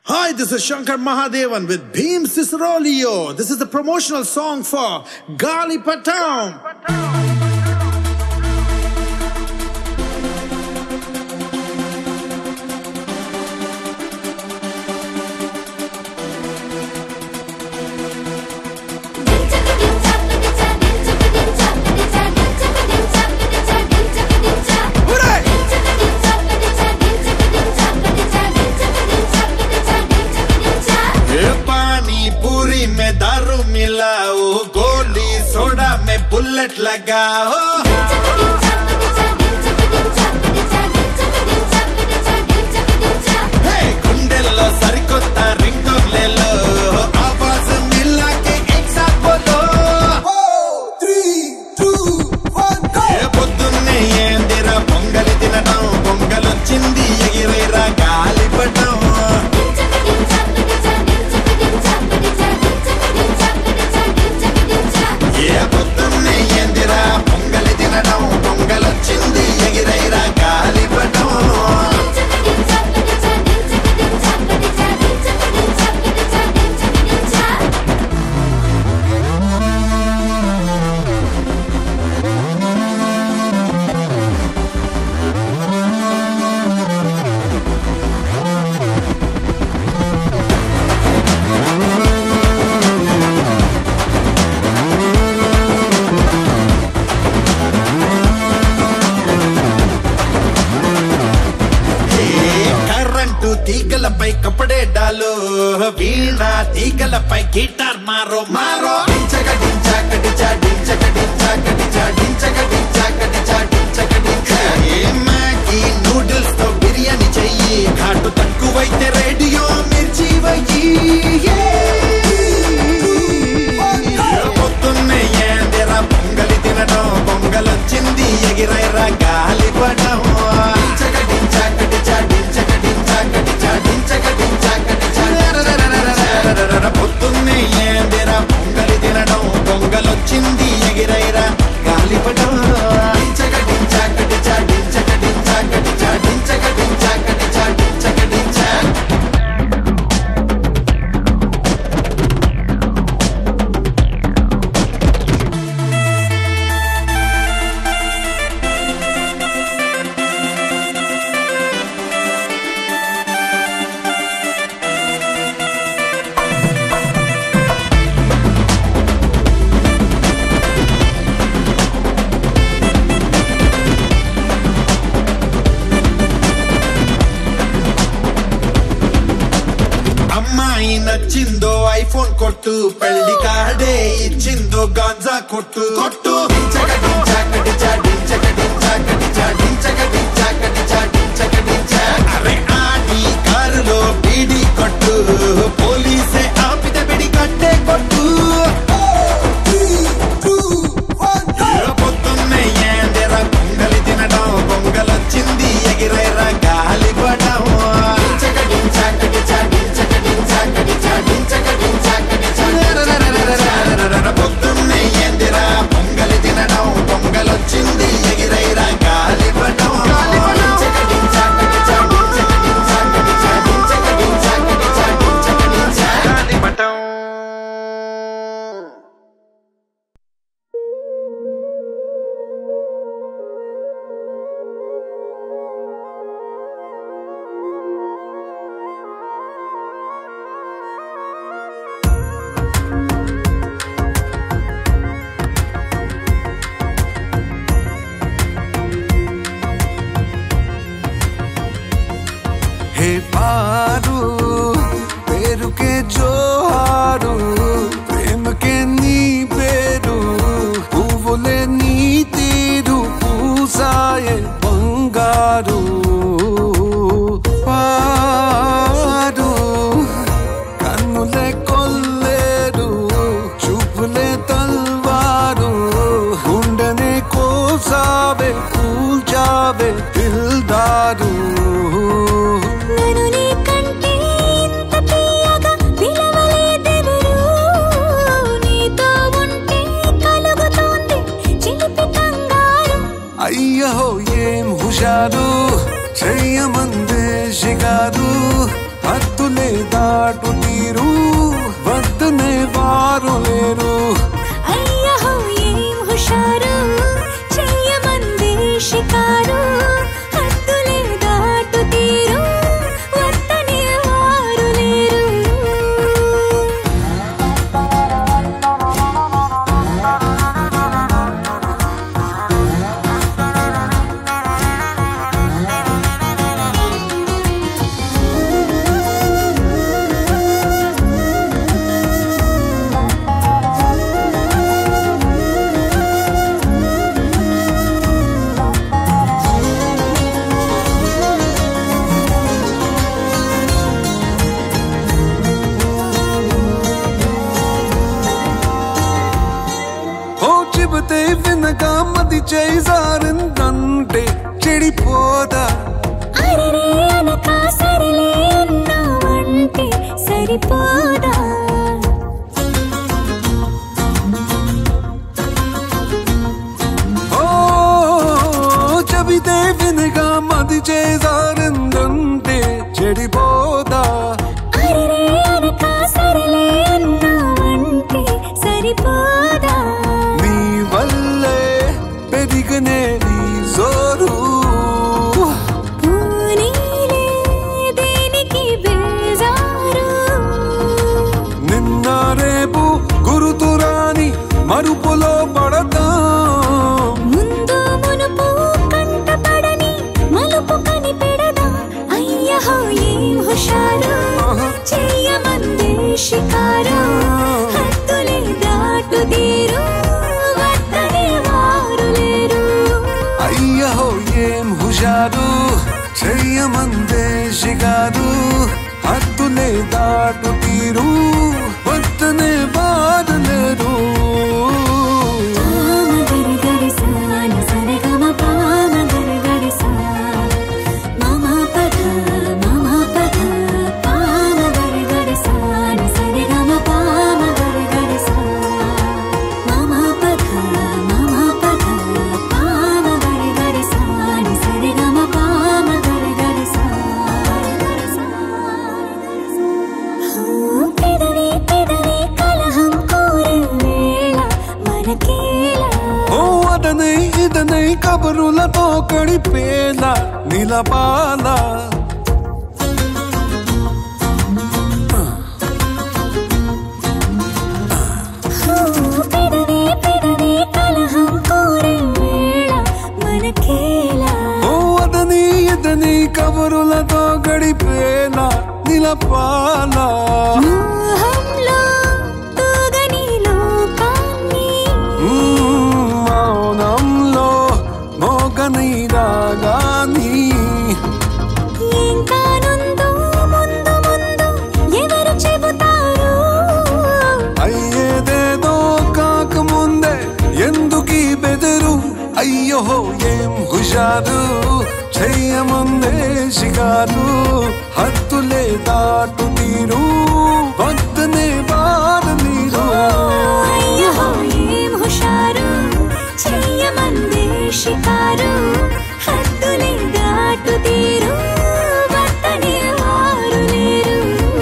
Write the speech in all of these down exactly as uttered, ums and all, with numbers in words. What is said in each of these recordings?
Hi, this is Shankar Mahadevan with Bhim Cicerolio. This is the promotional song for Galipatam. में दारू मिलाओ, गोली soda में bullet लगाओ। हे गुंडेलो सरिकोता रिंगटोन ले लो, आवाज मिला के एक साथ बोलो three two one go। ये పొద్దున్నే ఏందిరా పొంగలి తినడం, పొంగలొచ్చింది ఎగిరేరా గాలిపటం। తీగలపై కపడే డాలో, వీణా తీగలపై గిటార్ మారో మారో। డించక డించా కడిచా డించక డించా కడిచా డించక డించా కడిచా డించక డించా। ఏ మ్యాగీ నూడిల్స్ తో బిర్యానీ చెయ్యి, ఘాటు తక్కువైతే రేడియో మిర్చి వయ్యి। పొద్దున్నే ఏందిరా పొంగలి తినడం, పొంగలొచ్చింది ఎగిరైరా గాలిపటం। డించక డించా కడిచా డించక డించా కడిచా డించక డించా కడిచా। పొద్దున్నే ఏందిరా పొంగలి తినడం, పొంగలొచ్చింది ఎగిరైరా గాలిపటం। డించక డించా కడిచా డించక డించా కడిచా డించక డించా కడిచా డించక డించా। అమ్మాయి నచ్చిందో ఐఫోన్ కొట్టు, పెళ్లి కార్డే ఇచ్చిందో గాంజా కొట్టు కొట్టు। డించక డించా కడిచా డించక డించా కడిచా డించక డించా కడిచా డించక డించా। అరే ఆడి కారులో బీడి కొట్టు, పోలీసే ఆపితే బిడి కట్టే కొట్టు। పొద్దున్నే ఏందిరా పొంగలి తినడం, పొంగలొచ్చింది ఎగిరైరా గాలిపటం। డించక డించా కడిచా డించక డించా కడిచా డించక డించా కడిచా। పొద్దున్నే ఏందిరా పొంగలి తినడం, పొంగలొచ్చింది ఎగిరైరా గాలిపటం। డించక డించా కడిచా డించక డించా కడిచా డించక డించా కడిచా డించక డించా గాలిపటం। हे पारू पेरू के जोहारू, प्रेम के नी पेरू पुवले नी तीरू पूसाए बंगारू। पारू कन्नुले कोल्लेरू, चुपले तलवारू, गुंडने कोसावे కూల్చావే దిల్దారు। అయ్యో ఏం హుషారు చెయ్య చేసారిందంటే చెడిపోదా అరే అనక సరిలే అన్నావంటే సరిపోదా ఓ చెబితే వినగా మది చేసారిందంటే చెడిపోదా అరే అనక సరిలే అన్నావంటే సరిపోదా నీ వల్లే పెరిగనే నీ జోరు పూనీలే దేనికి బేజారు నిన్న రేపు గురుతురాని మరుపులో పడతా ముందు మునుపు కంటపడని మలుపు కనిపెడదా అయ్యహో ఏం హుషారు చెయ్యమందే షికారు హద్దులే దాటు తీరు వద్దనే వారు లేరు అయ్యహో ఏం హుషారు చెయ్యమందే షికారు హద్దులే దాటు తీరు వద్దనే వారు లేరు పామ గరి గరి సాని సరిగమ పామ గరి గరి సా మమ పద మమ పద పామ గరి గరి సాని సరిగమ పామ గరి గరి సా మమ పద మమ పద పామ గరి గరి సాని సరిగమ పామ గరి గరి సా పెదవి పెదవి కలహం కోరే వేళ మనకేలా ఓ అదనై ఇదనై కబురులతో కడిపేలా నిలపాలా పెదవి పెదవి కలహం కోరే వేళ మనకేలా ఓ అదని ఇదని కబురులతో గడిపేలా నిలపాలా మోహంలో తూగని లోకాన్ని మ్మ్, మౌనంలో మోగని రాగాని ఏం కానుందో ముందు ముందు ఎవరు చెబుతారు అయ్యేదేదో కాకముందే ఎందుకీ బెదరు అయ్యో ఏం హుషారు చెయ్యముందే షికారు హద్దులే దాటు తీరు వద్దనే బారు నీరు అయ్యో ఏం హుషారు చెయ్యమందే షికారు హద్దులే దాటు తీరు వద్దనే వారు లేరు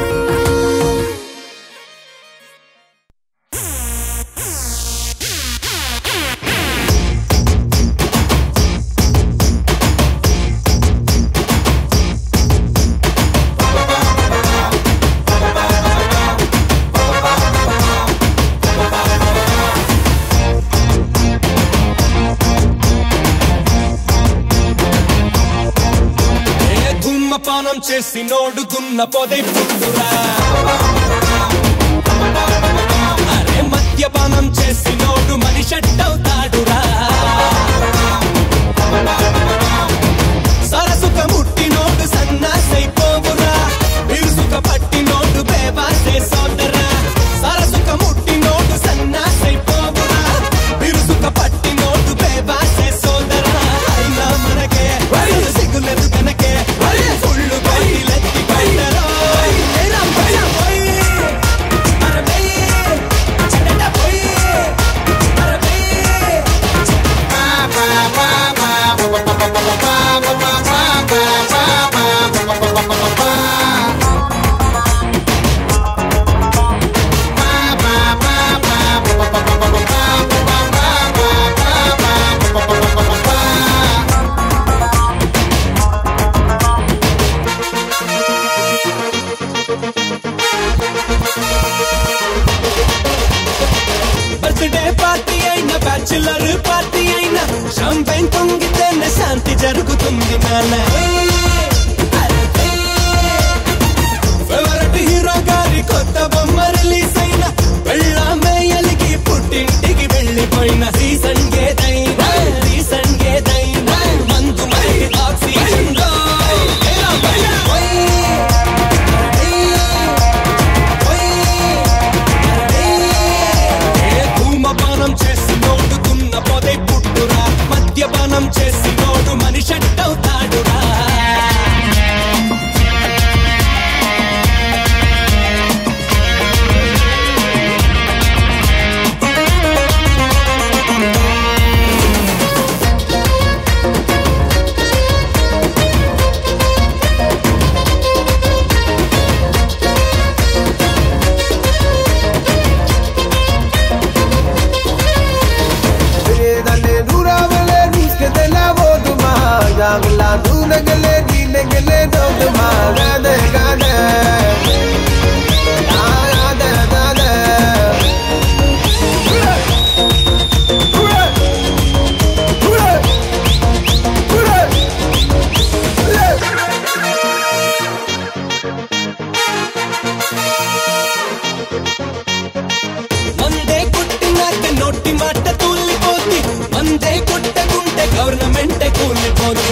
ధూమపానం చేసి నోడు దున్న పొదై పుట్టురా అరే మద్యపానం చేసి నోడు మనిషట్టవుతాడురా సరసుక ముట్టి నోడు సన్నాసైపోవురా బిరుసుక పట్టి నోడు బేవాసే సోదరా సరసుక ముట్టి నోడు సన్నాసైపోవురా బిరుసుక పట్టి నోడు బేవాసే సోదరా అయినా మనకే సిగ్గులేదు కనకే ఫుల్లు బయలెత్తి పడ్డరా బర్త్డే పార్టీ అయినా బ్యాచులర్ పార్టీ అయినా షాంపైన్ పొంగితేనే శాంతి జరుగుతుంది నాన్న ఫేవరెట్ హీరో గారి కొత్త బొమ్మ రిలీజ్ అయినా వెళ్ళామే ఎలిగి పుట్టింటికి వెళ్ళిపోయిన సీజన్ ఏదైనా సీజన్ ఏదైనా మందు మరి ఆక్సిజన్ ధూమపానం చేసి నోడుతున్న పొదే పుట్టురా మందే కొట్టినాక నోటి మాట తూలిపోద్ది మందే కొట్టకుంటే గవర్నమెంట్ కూలిపోద్ది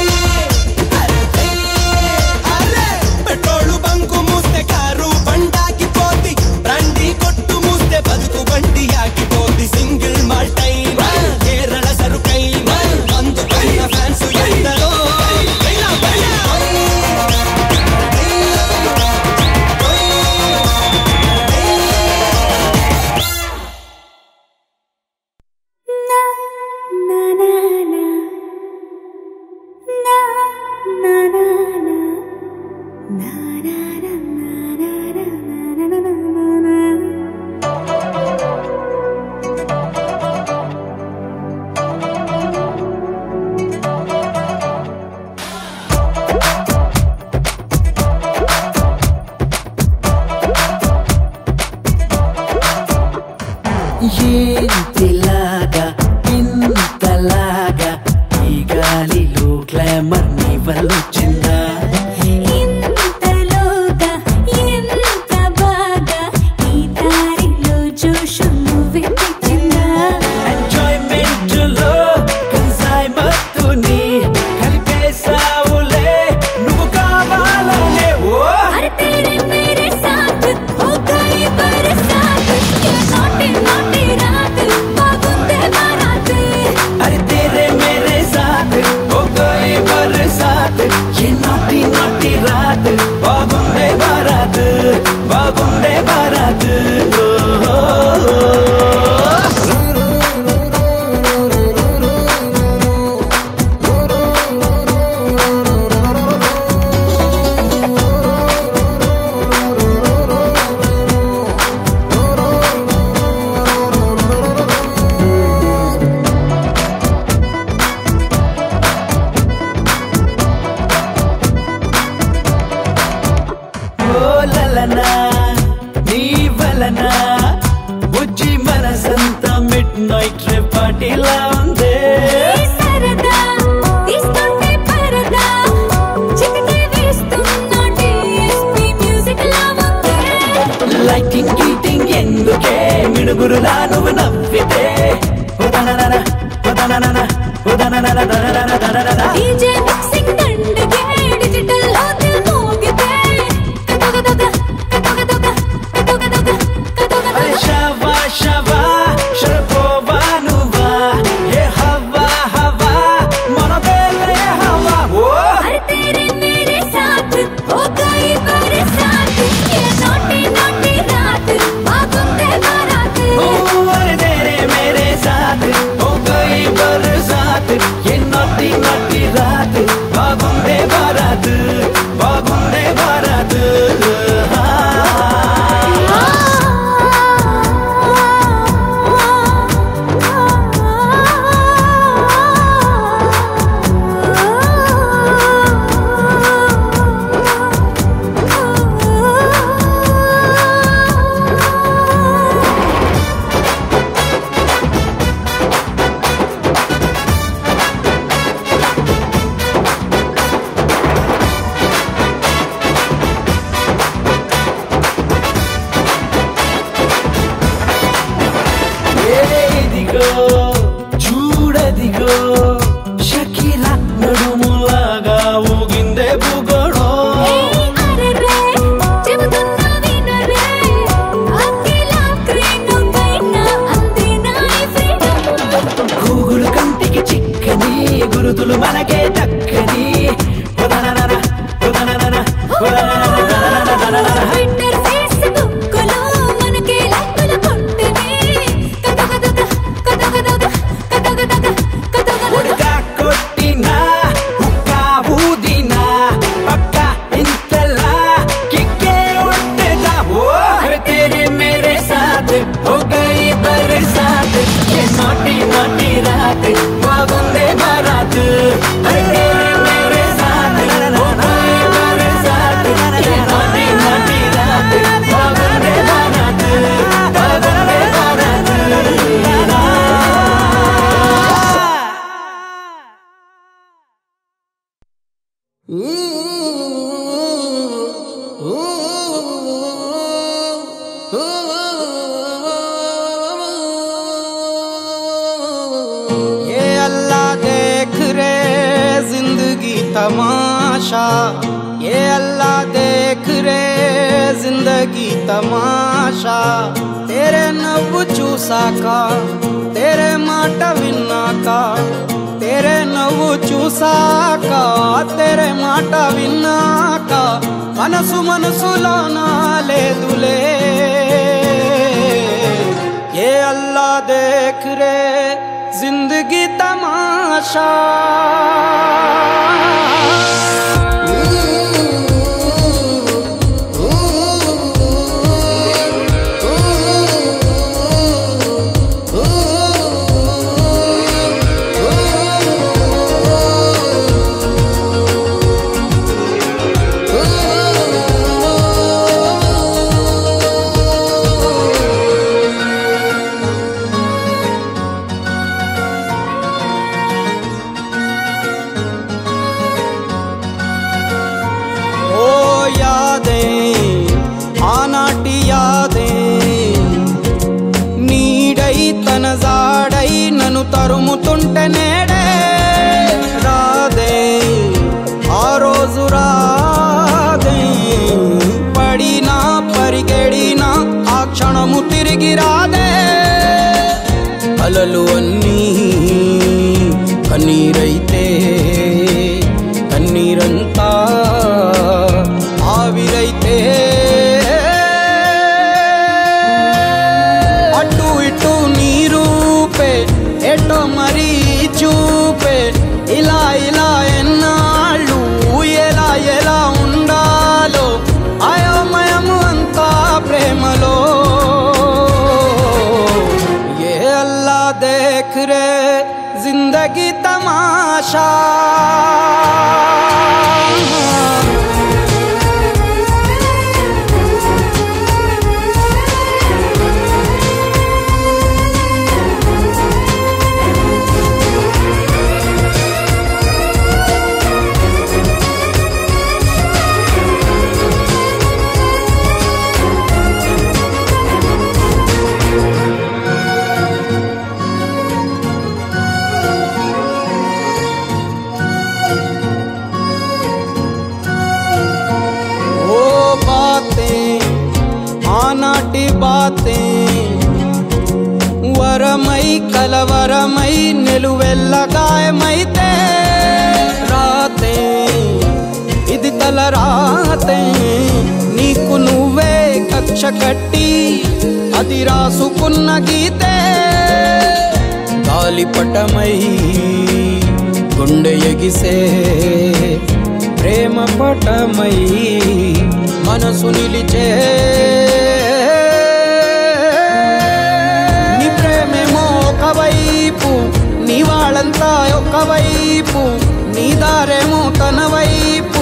పెట్రోలు బంకు మూస్తే కారు బండాకిపోద్ది బ్రాండీ కొట్టు మూస్తే బతుకు బండి ఆగిపోద్ది సింగిల్ మాల్టైన్ కేరళ సరుకైన అందుకైన ఫ్యాన్స్ ఎందరో ఇంతలాగా ఇంతలాగా ఈ గాలిలో గ్లామర్ నీ వల్లొచ్చిందా ఇంతలోగా ఎంత బాగా ఈ దారిలో జోషు నువ్వే తెచ్చిందా ఎంజాయ్మెంట్ లో కన్సైమత్తుని కలిపేసావులే నువ్వు కావాలనే ఓ అరే तेरे मेरे साथ हो गई बरसात ये नोटी नोटी रात बागुंदे बारात अरे तेरे मेरे साथ हो गई बरसात ये नोटी नोटी रात बागुंडे बारात बागुंडे बारात ओ, ओ, ओ, ओ। లలనా నీ వలనా బుజ్జి మనసంతా మిడ్ నైట్ రే పార్టీలా ఉందే సరదా తీస్తుంటే పరదా చిటికే వేస్తున్నా డిఎస్పీ మ్యూజిక్ లా ఉందే లైటింగ్ గీటింగ్ ఎందుకే మిడుగురులా నువ్వు నవ్వితే ఉదననన ఉదననన ఉదననన దననన దననన డీజే మిక్సింగ్ దండగే డిజిటల్ లో దిల్ మోగితే కదగదగ కదగదగ కదగదగ కదగదగ షవా షవా షరపోవా నువ్వా ఏ హవా హవా మనదేలే హవా ఓ अरे तेरे मेरे साथ हो गई बरसात ये नोटी नोटी रात बागुंदे बारात तमाशा ये अल्लाह देख रे जिंदगी तमाशा तेरे नव्వు చూసాక तेरे మాట విన్నాక तेरे నవ్వు చూసాక तेरे మాట విన్నాక మనసు మనసులోన లేదులే ये अल्लाह देख रे जिंदगी तमाशा ఆనాటి యాదే నీడై తన జాడై నన్ను తరుముతుంటే నేడే రాదే ఆ రోజు రాదే పడినా పరిగెడినా ఆ క్షణము తిరిగి రాదే అలలు అన్నీ కన్నీరైతే కన్నీరంతా ఆవిరైతే అటు ఇటు నీరూపే ఎటో మరీ చూపే ఇలా ఇలా ఎన్నాళ్ళు ఎలా ఎలా ఉండాలో అయోమయము అంతా ప్రేమలో ఏ అల్లా దేఖ్ రే जिंदगी तमाशा ఆనాటి బాतें వరమై కలవరమై నిలువెల్ల గాయమైతే రాతే ఇది తల రాతే నీకు నువ్వే కక్ష కట్టి అది రాసుకున్న గీతే గాలిపటమై గుండె ఎగిసే ప్రేమ పటమై మనసు నిలిచే నీ ప్రేమేమో ఒకవైపు నీ వాళ్ళంతా ఒకవైపు నీ దారేమో తన వైపు